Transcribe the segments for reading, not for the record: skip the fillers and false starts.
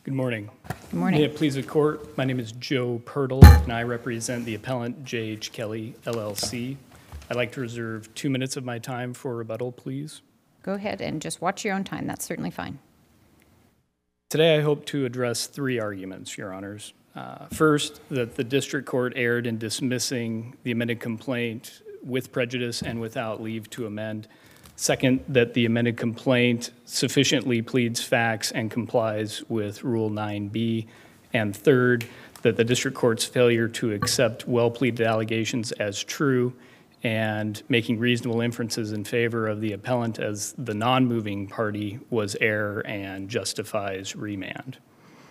Good morning. Good morning. May it please the court, my name is Joe Pirtle, and I represent the appellant J.H. Kelly, LLC. I'd like to reserve 2 minutes of my time for rebuttal, please. Go ahead and just watch your own time. That's certainly fine. Today I hope to address 3 arguments, Your Honors. First, that the district court erred in dismissing the amended complaint with prejudice and without leave to amend. Second, that the amended complaint sufficiently pleads facts and complies with Rule 9b. And third, that the district court's failure to accept well-pleaded allegations as true and making reasonable inferences in favor of the appellant as the non-moving party was error and justifies remand.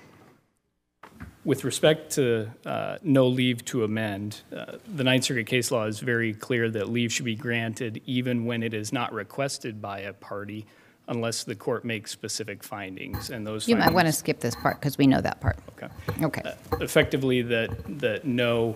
With respect to no leave to amend, the Ninth Circuit case law is very clear that leave should be granted even when it is not requested by a party unless the court makes specific findings. And those You might want to skip this part because we know that part. Okay. Okay. Effectively, that no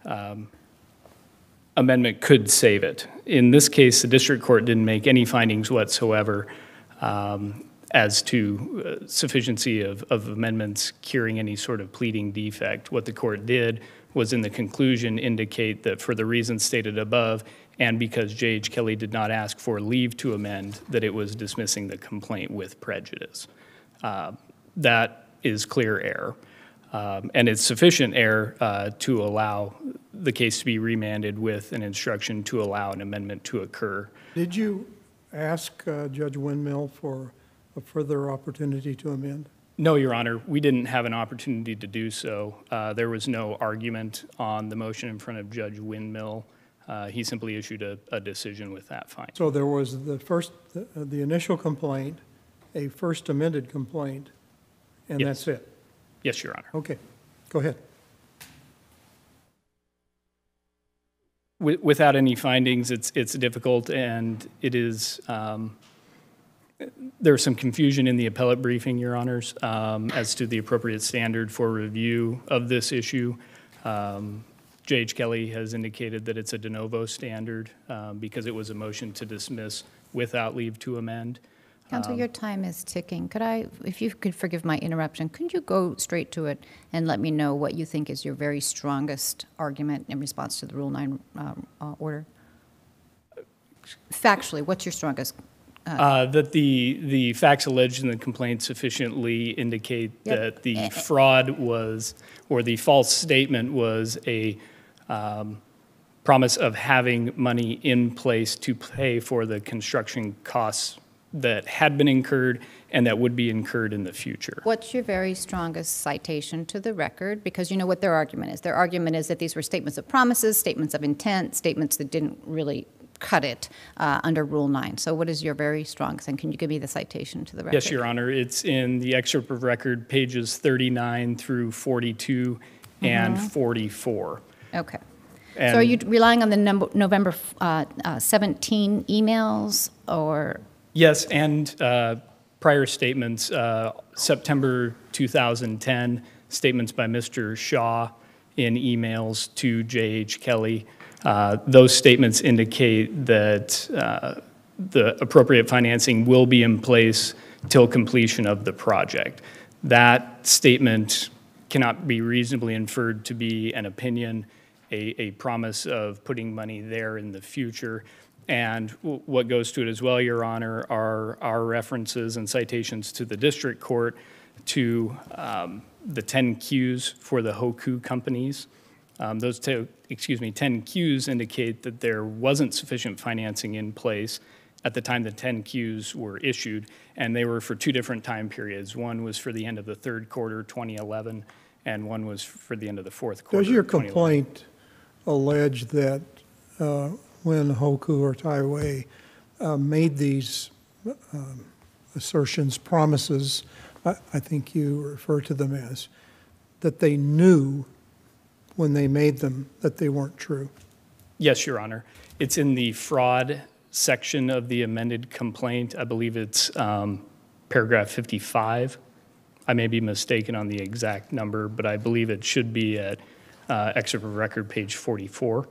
amendment could save it. In this case, the district court didn't make any findings whatsoever as to sufficiency of amendments curing any sort of pleading defect. What the court did was in the conclusion indicate that for the reasons stated above and because J.H. Kelly did not ask for leave to amend, that it was dismissing the complaint with prejudice. That is clear error. And it's sufficient error to allow the case to be remanded with an instruction to allow an amendment to occur. Did you ask Judge Windmill for a further opportunity to amend? No, Your Honor. We didn't have an opportunity to do so. There was no argument on the motion in front of Judge Windmill. He simply issued a decision with that finding. So there was the initial complaint, a first amended complaint, and Yes. that's it? Yes, Your Honor. Okay, go ahead. Without any findings, it's difficult, and it is, there's some confusion in the appellate briefing, Your Honors, as to the appropriate standard for review of this issue. J.H. Kelly has indicated that it's a de novo standard because it was a motion to dismiss without leave to amend. Counsel, your time is ticking. Could I, if you could forgive my interruption, could you go straight to it and let me know what you think is your very strongest argument in response to the Rule 9 order? Factually, what's your strongest? That the facts alleged in the complaint sufficiently indicate that the fraud was, or the false statement was a promise of having money in place to pay for the construction costs that had been incurred and that would be incurred in the future. What's your very strongest citation to the record? Because you know what their argument is. Their argument is that these were statements of promises, statements of intent, statements that didn't really cut it under Rule 9. So what is your very strongest, and can you give me the citation to the record? Yes, Your Honor. It's in the excerpt of record, pages 39 through 42 and 44. Okay. And so are you relying on the November 17 emails, or? Yes, and prior statements, September 2010, statements by Mr. Shaw in emails to J.H. Kelly. Those statements indicate that the appropriate financing will be in place till completion of the project. That statement cannot be reasonably inferred to be an opinion, a promise of putting money there in the future. And what goes to it as well, Your Honor, are our references and citations to the district court to the 10 Qs for the Hldg companies. Those 10 Qs indicate that there wasn't sufficient financing in place at the time the 10 Qs were issued, and they were for 2 different time periods. One was for the end of the 3rd quarter, 2011, and one was for the end of the 4th quarter. Does your complaint allege that when Hldg or Tianwei made these assertions, promises, I think you refer to them as, that they knew when they made them that they weren't true? Yes, Your Honor. It's in the fraud section of the amended complaint. I believe it's paragraph 55. I may be mistaken on the exact number, but I believe it should be at excerpt of record page 44.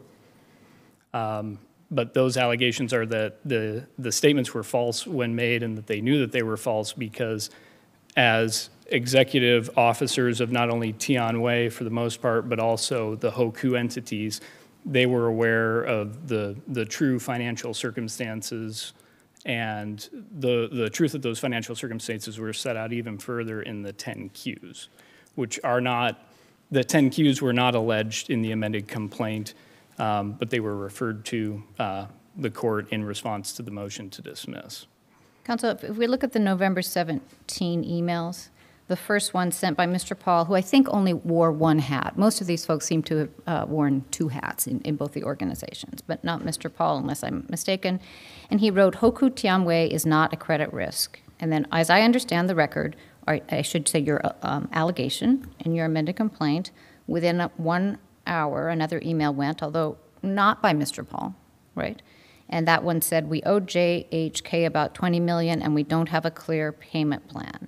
But those allegations are that the statements were false when made and that they knew that they were false because as executive officers of not only Tianwei for the most part, but also the Hldg entities, they were aware of the true financial circumstances, and the truth of those financial circumstances were set out even further in the 10-Qs, which are not, the 10-Qs were not alleged in the amended complaint, but they were referred to the court in response to the motion to dismiss. Counsel, if we look at the November 17 emails, the first one sent by Mr. Paul, who I think only wore one hat. Most of these folks seem to have worn two hats in both the organizations, but not Mr. Paul, unless I'm mistaken. And he wrote, Hldg Tianwei is not a credit risk. And then, as I understand the record, or I should say your allegation in your amended complaint, within 1 hour, another email went, although not by Mr. Paul, right? And that one said, we owe JHK about $20 million and we don't have a clear payment plan.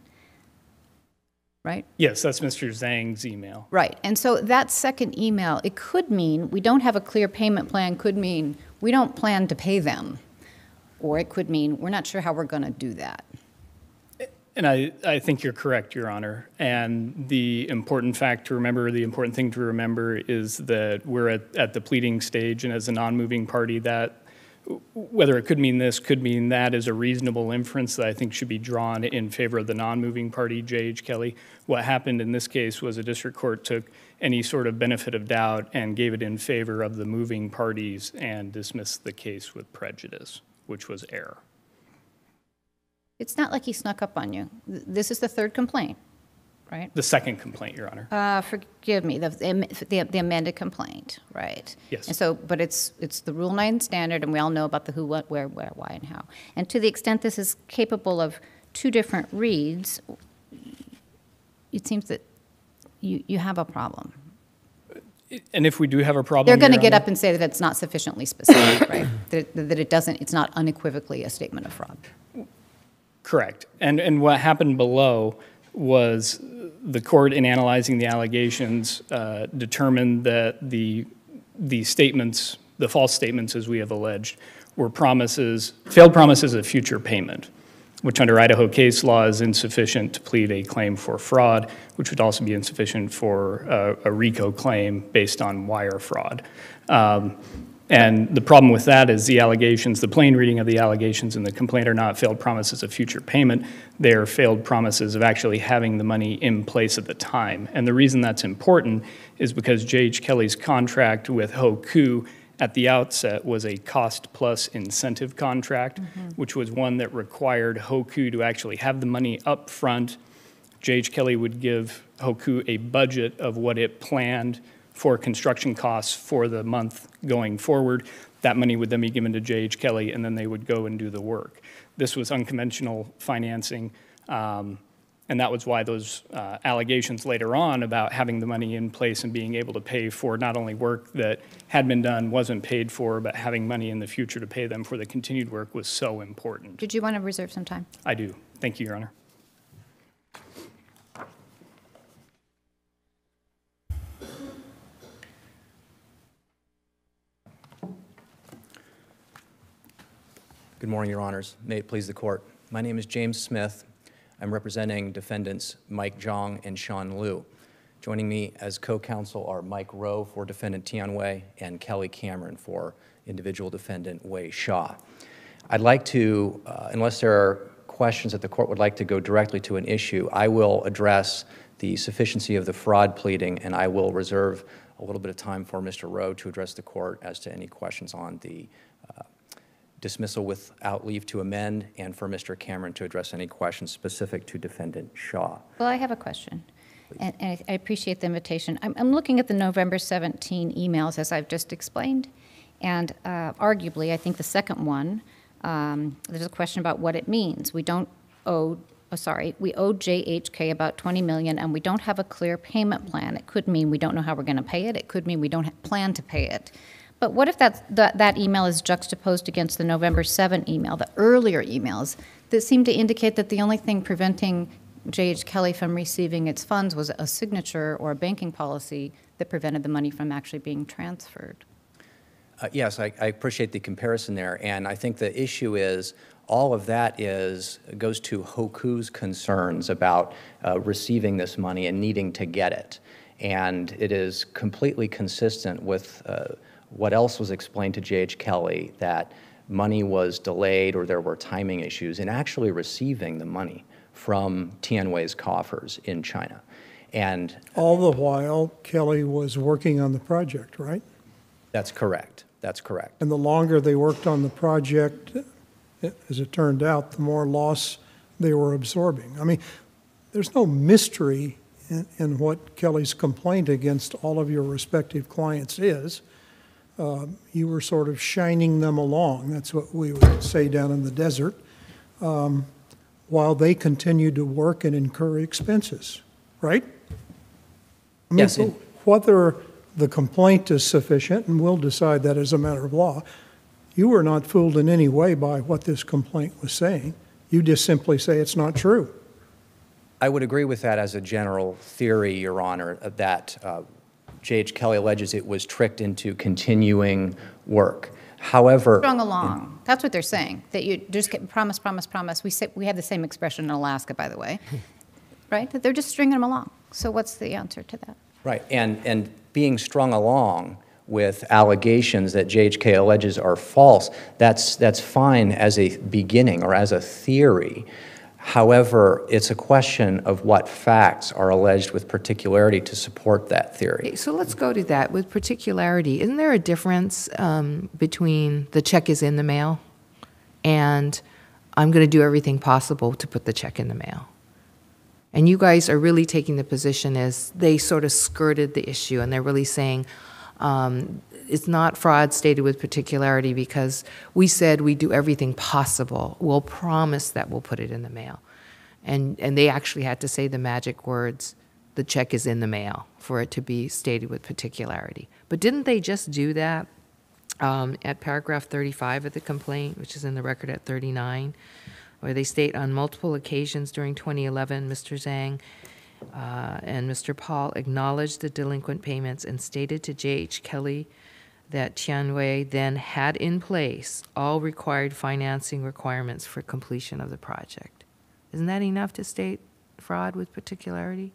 Right? Yes, that's Mr. Zhang's email. Right. And so that second email, it could mean we don't have a clear payment plan, could mean we don't plan to pay them. Or it could mean we're not sure how we're going to do that. And I think you're correct, Your Honor. And the important fact to remember, the important thing to remember is that we're at the pleading stage, and as a non-moving party, that whether it could mean this, could mean that is a reasonable inference that I think should be drawn in favor of the non-moving party, J.H. Kelly. What happened in this case was a district court took any sort of benefit of doubt and gave it in favor of the moving parties and dismissed the case with prejudice, which was error. It's not like he snuck up on you. This is the third complaint, right? The second complaint, Your Honor. Forgive me, the amended complaint, right? Yes. And so, but it's the Rule 9 standard, and we all know about the who, what, where, why, and how. And to the extent this is capable of two different reads, it seems that you have a problem. And if we do have a problem, They're going to Your get Honor, up and say that it's not sufficiently specific, right? That it doesn't, it's not unequivocally a statement of fraud. correct. And what happened below was the court, in analyzing the allegations, determined that the statements, the false statements, as we have alleged, were promises, failed promises of future payment, which under Idaho case law is insufficient to plead a claim for fraud, which would also be insufficient for a RICO claim based on wire fraud. And the problem with that is the allegations, the plain reading of the allegations in the complaint are not failed promises of future payment. They are failed promises of actually having the money in place at the time. And the reason that's important is because J.H. Kelly's contract with Hldg at the outset was a cost-plus incentive contract, which was one that required Hldg to actually have the money up front. J.H. Kelly would give Hldg a budget of what it planned for construction costs for the month going forward. That money would then be given to J.H. Kelly, and then they would go and do the work. This was unconventional financing, and that was why those allegations later on about having the money in place and being able to pay for not only work that had been done, wasn't paid for, but having money in the future to pay them for the continued work was so important. Did you want to reserve some time? I do. Thank you, Your Honor. Good morning, Your Honors. May it please the Court. My name is James Smith. I'm representing defendants Mike Zhang and Sean Liu. Joining me as co-counsel are Mike Rowe for defendant Tianwei and Kelly Cameron for individual defendant Wei Shaw. I'd like to, unless there are questions that the Court would like to go directly to an issue, I will address the sufficiency of the fraud pleading, and I will reserve a little bit of time for Mr. Rowe to address the Court as to any questions on the dismissal without leave to amend, and for Mr. Cameron to address any questions specific to defendant Shaw. Well, I have a question, and I appreciate the invitation. I'm looking at the November 17 emails, as I've just explained, and arguably, I think the second one, there's a question about what it means. We don't owe, we owe JHK about $20 million, and we don't have a clear payment plan. It could mean we don't know how we're going to pay it. It could mean we don't plan to pay it. But what if that email is juxtaposed against the November 7 email, the earlier emails that seem to indicate that the only thing preventing J.H. Kelly from receiving its funds was a signature or a banking policy that prevented the money from actually being transferred? Yes, I appreciate the comparison there, and I think the issue is all of that goes to Hldg's concerns about receiving this money and needing to get it. And it is completely consistent with what else was explained to J.H. Kelly, that money was delayed or there were timing issues in actually receiving the money from Tianwei's coffers in China. And all the while, Kelly was working on the project, right? that's correct. That's correct. And the longer they worked on the project, as it turned out, the more loss they were absorbing. I mean, there's no mystery in what Kelly's complaint against all of your respective clients is. You were sort of shining them along, that's what we would say down in the desert, while they continued to work and incur expenses, right? I mean, Yes. so whether the complaint is sufficient, and we'll decide that as a matter of law, you were not fooled in any way by what this complaint was saying. You just simply say it's not true. I would agree with that as a general theory, Your Honor, that J.H. Kelly alleges it was tricked into continuing work. However, Strung along. That's what they're saying, that you just get promise, promise, promise. We have the same expression in Alaska, by the way, right? That they're just stringing them along. So what's the answer to that? right, and being strung along with allegations that JHK alleges are false, that's fine as a beginning or as a theory. However, it's a question of what facts are alleged with particularity to support that theory. So let's go to that. With particularity, isn't there a difference between the check is in the mail and I'm going to do everything possible to put the check in the mail? And you guys are really taking the position as they sort of skirted the issue, and they're really saying it's not fraud stated with particularity because we said we do everything possible. We'll promise that we'll put it in the mail. And they actually had to say the magic words, the check is in the mail, for it to be stated with particularity. But didn't they just do that at paragraph 35 of the complaint, which is in the record at 39, where they state on multiple occasions during 2011, Mr. Zhang and Mr. Paul acknowledged the delinquent payments and stated to J.H. Kelly that Tianwei then had in place all required financing requirements for completion of the project. Isn't that enough to state fraud with particularity?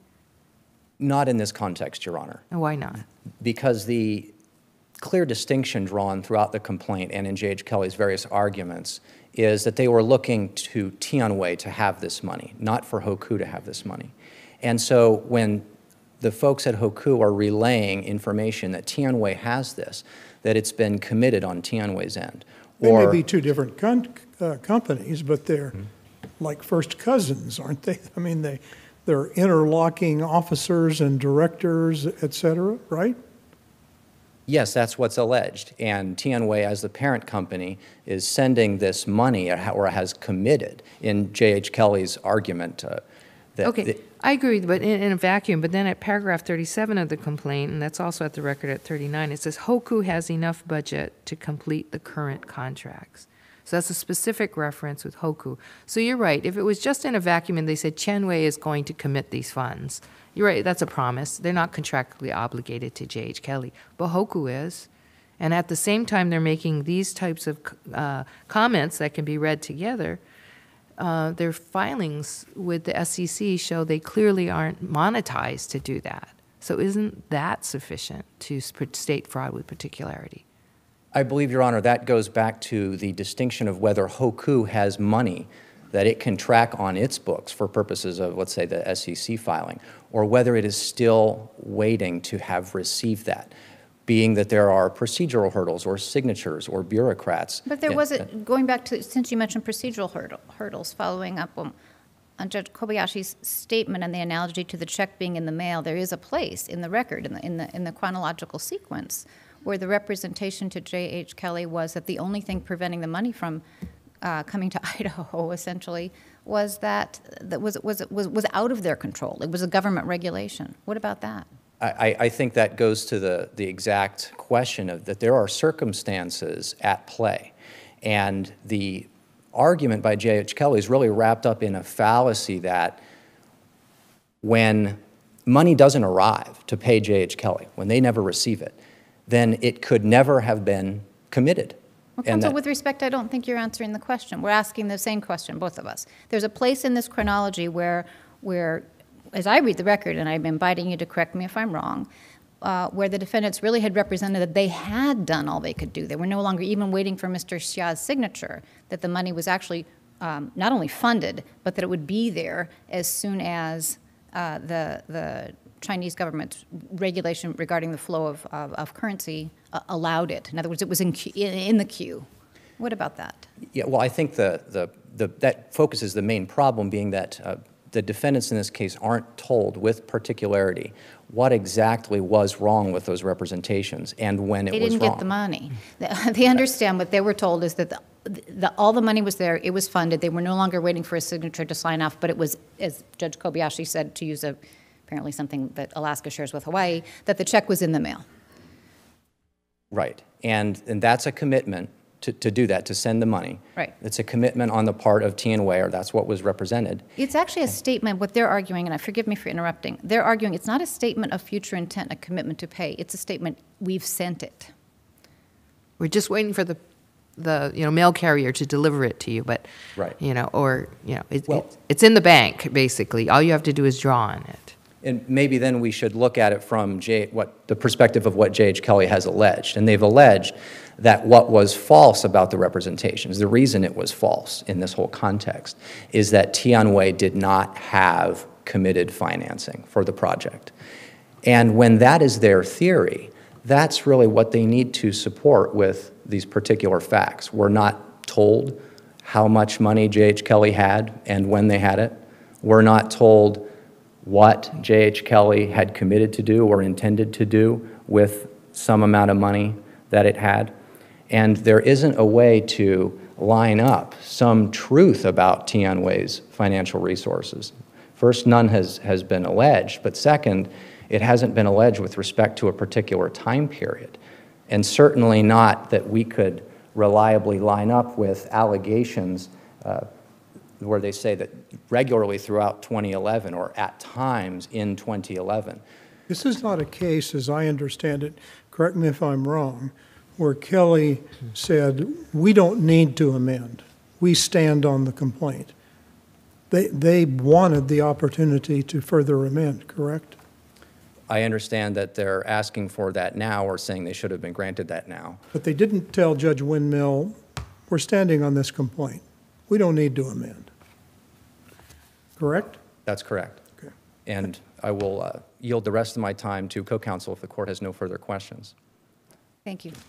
Not in this context, Your Honor. And why not? Because the clear distinction drawn throughout the complaint and in J.H. Kelly's various arguments is that they were looking to Tianwei to have this money, not for Hldg to have this money. And so when the folks at Hldg are relaying information that Tianwei has this, that it's been committed on Tianwei's end. They may be two different companies, but they're like first cousins, aren't they? I mean, they're interlocking officers and directors, et cetera, right? Yes, that's what's alleged. And Tianwei, as the parent company, is sending this money or has committed in J.H. Kelly's argument. Okay, I agree, but in a vacuum. But then at paragraph 37 of the complaint, and that's also at the record at 39, it says Hldg has enough budget to complete the current contracts. So that's a specific reference with Hldg. So you're right. If it was just in a vacuum and they said Tianwei is going to commit these funds, you're right, that's a promise. They're not contractually obligated to J.H. Kelly, but Hldg is. And at the same time, they're making these types of comments that can be read together. Their filings with the SEC show they clearly aren't monetized to do that. So isn't that sufficient to state fraud with particularity? I believe, Your Honor, that goes back to the distinction of whether Hldg has money that it can track on its books for purposes of, let's say, the SEC filing, or whether it is still waiting to have received that, being that there are procedural hurdles or signatures or bureaucrats. But there wasn't, going back to, since you mentioned procedural hurdles, following up on Judge Kobayashi's statement and the analogy to the check being in the mail, there is a place in the record, in the chronological sequence, where the representation to J.H. Kelly was that the only thing preventing the money from coming to Idaho, essentially, was that was out of their control. It was a government regulation. What about that? I think that goes to the exact question of that there are circumstances at play. And the argument by J.H. Kelly is really wrapped up in a fallacy that when money doesn't arrive to pay J.H. Kelly, when they never receive it, then it could never have been committed. Well, And counsel, that- with respect, I don't think you're answering the question. We're asking the same question, both of us. There's a place in this chronology where, as I read the record, and I'm inviting you to correct me if I'm wrong, where the defendants really had represented that they had done all they could do. They were no longer even waiting for Mr. Xia's signature, that the money was actually not only funded, but that it would be there as soon as the Chinese government's regulation regarding the flow of currency allowed it. In other words, it was in the queue. What about that? Yeah, well, I think that focuses the main problem being that the defendants in this case aren't told with particularity what exactly was wrong with those representations and when it was wrong. They didn't get the money. They understand what they were told is that all the money was there, it was funded, they were no longer waiting for a signature to sign off, but it was, as Judge Kobayashi said, to use apparently something that Alaska shares with Hawaii, that the check was in the mail. Right, and that's a commitment to do that, to send the money. Right. It's a commitment on the part of Tianwei, or that's what was represented. It's actually a statement, what they're arguing, and forgive me for interrupting, they're arguing it's not a statement of future intent, a commitment to pay, it's a statement, we've sent it. We're just waiting for the mail carrier to deliver it to you, but, Right. it's in the bank, basically. All you have to do is draw on it. And maybe then we should look at it from the perspective of what J.H. Kelly has alleged. And they've alleged that what was false about the representations, the reason it was false in this whole context, is that Tianwei did not have committed financing for the project. And when that is their theory, that's really what they need to support with these particular facts. We're not told how much money J.H. Kelly had and when they had it. We're not told what J.H. Kelly had committed to do or intended to do with some amount of money that it had. And there isn't a way to line up some truth about Tianwei's financial resources. First, none has been alleged, but second, it hasn't been alleged with respect to a particular time period. And certainly not that we could reliably line up with allegations where they say that regularly throughout 2011 or at times in 2011. This is not a case, as I understand it, correct me if I'm wrong, where Kelly said, we don't need to amend. We stand on the complaint. They wanted the opportunity to further amend, correct? I understand that they're asking for that now or saying they should have been granted that now. But they didn't tell Judge Windmill, we're standing on this complaint. We don't need to amend. Correct? That's correct. Okay. And I will yield the rest of my time to co-counsel if the court has no further questions. Thank you.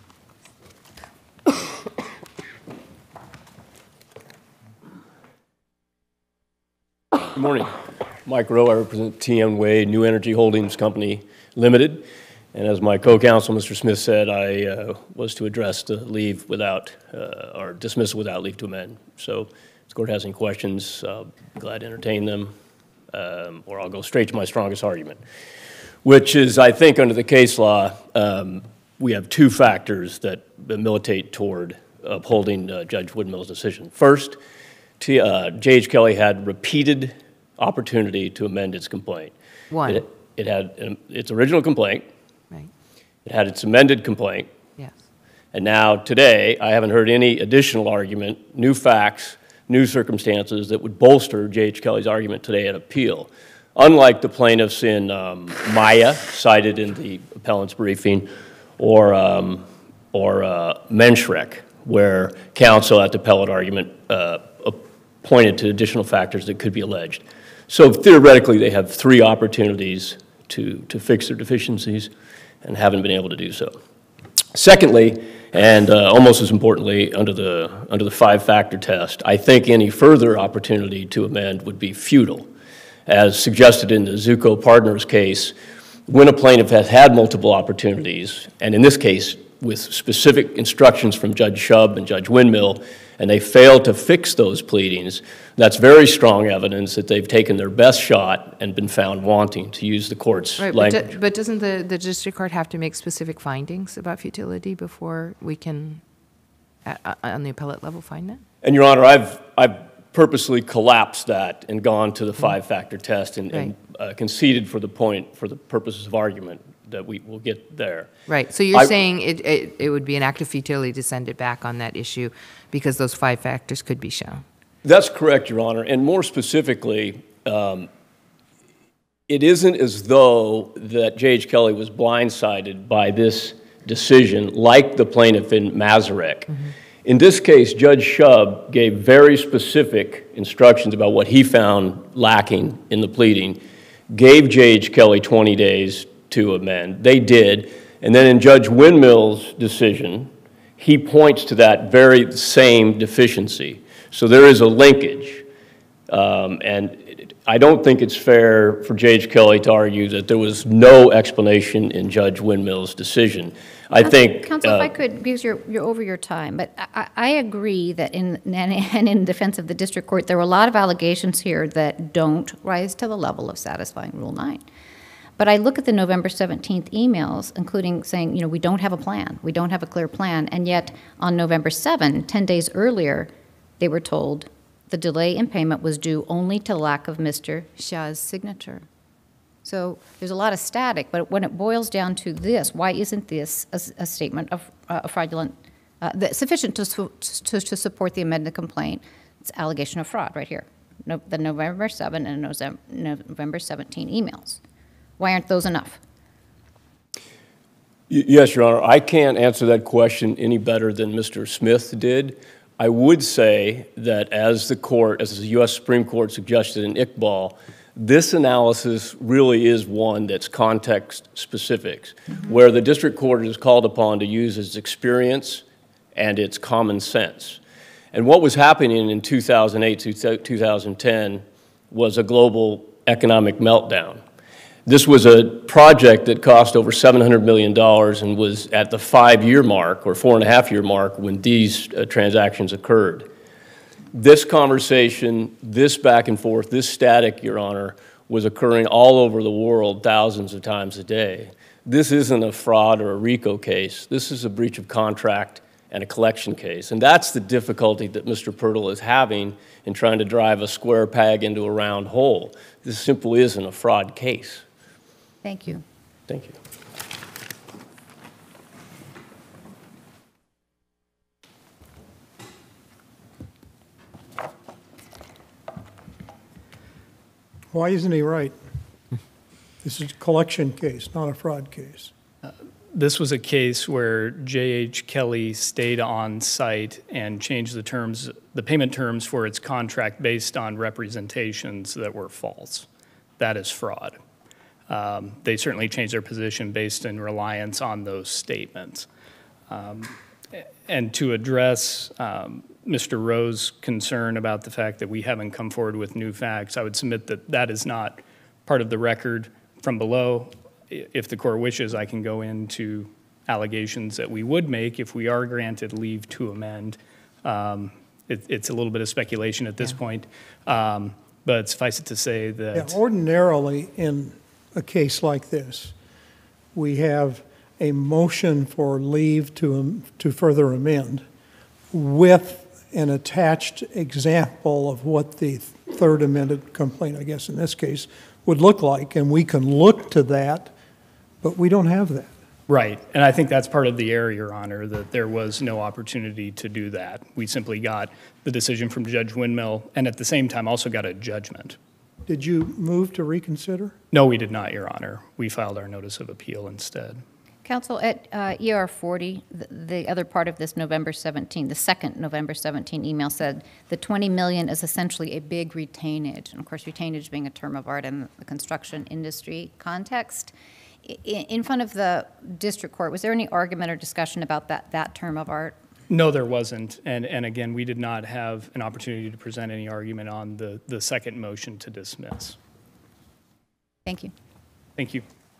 Good morning. Mike Rowe, I represent Tianwei New Energy Holdings Company Limited. And as my co-counsel, Mr. Smith, said, I was to address the leave without, or dismissal without leave to amend. So if the court has any questions, I'll be glad to entertain them, or I'll go straight to my strongest argument, which is, I think, under the case law, we have two factors that militate toward upholding Judge Woodmill's decision. First, J.H. Kelly had repeated opportunity to amend its complaint. One. It had its original complaint. Right. It had its amended complaint. Yes. And now, today, I haven't heard any additional argument, new facts, new circumstances that would bolster J.H. Kelly's argument today at appeal. Unlike the plaintiffs in Maya, cited in the appellant's briefing, or Menschreck, where counsel at the appellate argument pointed to additional factors that could be alleged. So theoretically, they have three opportunities to fix their deficiencies and haven't been able to do so. Secondly, and almost as importantly, under the five-factor test, I think any further opportunity to amend would be futile. As suggested in the Zucco Partners case, when a plaintiff has had multiple opportunities, and in this case, with specific instructions from Judge Shub and Judge Windmill, and they fail to fix those pleadings, that's very strong evidence that they've taken their best shot and been found wanting, to use the court's language. But doesn't the district court have to make specific findings about futility before we can, on the appellate level, find it? And, Your Honor, I've purposely collapsed that and gone to the five-factor test and conceded for the purposes of argument that we will get there. Right, so you're saying it would be an act of futility to send it back on that issue because those 5 factors could be shown? That's correct, Your Honor. And more specifically, it isn't as though that J.H. Kelly was blindsided by this decision like the plaintiff in Mazarek. In this case, Judge Shub gave very specific instructions about what he found lacking in the pleading, gave J.H. Kelly 20 days to amend. They did. And then in Judge Windmill's decision, he points to that very same deficiency. So there is a linkage. And I don't think it's fair for J.H. Kelly to argue that there was no explanation in Judge Windmill's decision. I think... Counsel, if I could, because you're over your time, but I agree that in defense of the district court, there were a lot of allegations here that don't rise to the level of satisfying Rule 9. But I look at the November 17th emails, including saying, you know, we don't have a plan, we don't have a clear plan, and yet on November 7, 10 days earlier, they were told the delay in payment was due only to lack of Mr. Shah's signature. So there's a lot of static, but when it boils down to this, why isn't this a statement of fraudulent, sufficient to support the amended complaint? It's allegation of fraud right here, the November 7 and November 17 emails. Why aren't those enough? Yes, Your Honor. I can't answer that question any better than Mr. Smith did. I would say that as the U.S. Supreme Court suggested in Iqbal, this analysis really is one that's context specific, where the district court is called upon to use its experience and its common sense. And what was happening in 2008 to 2010 was a global economic meltdown. This was a project that cost over $700 million and was at the 5-year mark or 4.5-year mark when these transactions occurred. This conversation, this back and forth, this static, Your Honor, was occurring all over the world thousands of times a day. This isn't a fraud or a RICO case. This is a breach of contract and a collection case. And that's the difficulty that Mr. Pirtle is having in trying to drive a square peg into a round hole. This simply isn't a fraud case. Thank you. Thank you. Why isn't he right? This is a collection case, not a fraud case. This was a case where J.H. Kelly stayed on site and changed the payment terms for its contract based on representations that were false. That is fraud. They certainly changed their position based in reliance on those statements. And to address Mr. Rowe's concern about the fact that we haven't come forward with new facts, I would submit that that is not part of the record from below. If the court wishes, I can go into allegations that we would make if we are granted leave to amend. It's a little bit of speculation at this point, but suffice it to say that... Yeah, ordinarily, in a case like this, we have a motion for leave to further amend with an attached example of what the third amended complaint, I guess in this case, would look like, and we can look to that, but we don't have that. Right, and I think that's part of the error, Your Honor, that there was no opportunity to do that. We simply got the decision from Judge Windmill, and at the same time also got a judgment. Did you move to reconsider? No, we did not, Your Honor. We filed our notice of appeal instead. Counsel, at ER 40, the other part of this November 17, the second November 17 email said the $20 million is essentially a big retainage. And of course, retainage being a term of art in the construction industry context. In front of the district court, was there any argument or discussion about that term of art? No, there wasn't. And again, we did not have an opportunity to present any argument on the second motion to dismiss. Thank you. Thank you.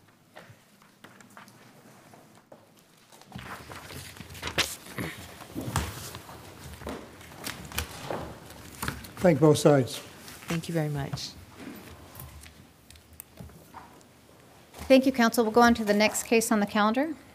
Thank both sides. Thank you very much. Thank you, counsel. We'll go on to the next case on the calendar.